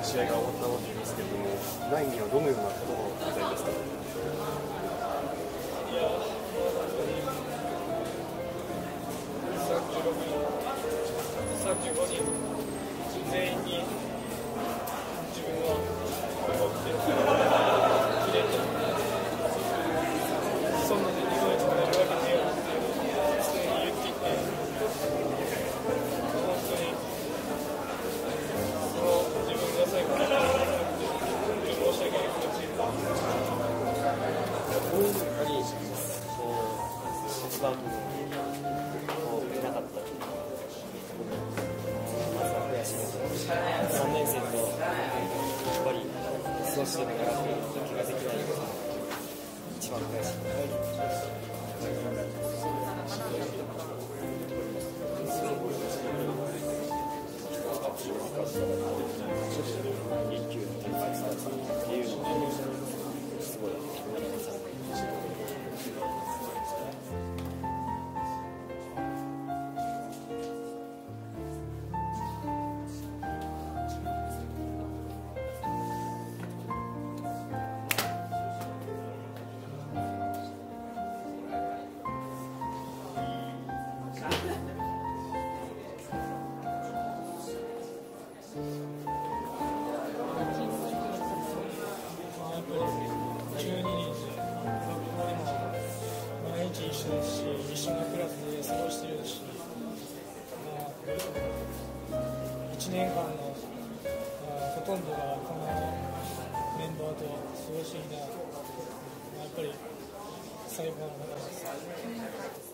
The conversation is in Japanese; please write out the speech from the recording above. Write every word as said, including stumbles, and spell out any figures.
試合が終わったわけですけれども、ナインにはどのようなことを言いたいですか？ いや、さんじゅうろくにん、さんじゅうごにん全員に自分はこれを見てきれいにそんなに日本一になるわけねえよって常に言っていて、本当にその自分が最後に本当に申し訳ない気持ちで。 こういうふうにこう一番こう出なかったまずは悔しいですさんねん生とやっぱり過ごしてながら気ができないのが一番悔しい。一級の天才さっていうのがすごい思い出されてじゅうににんで、毎日一緒ですし、一緒のクラスで過ごしてるし、まあ、いちねんかんの、まあ、ほとんどがこのメンバーと過ごしてきた、まあ、やっぱり最高の方です。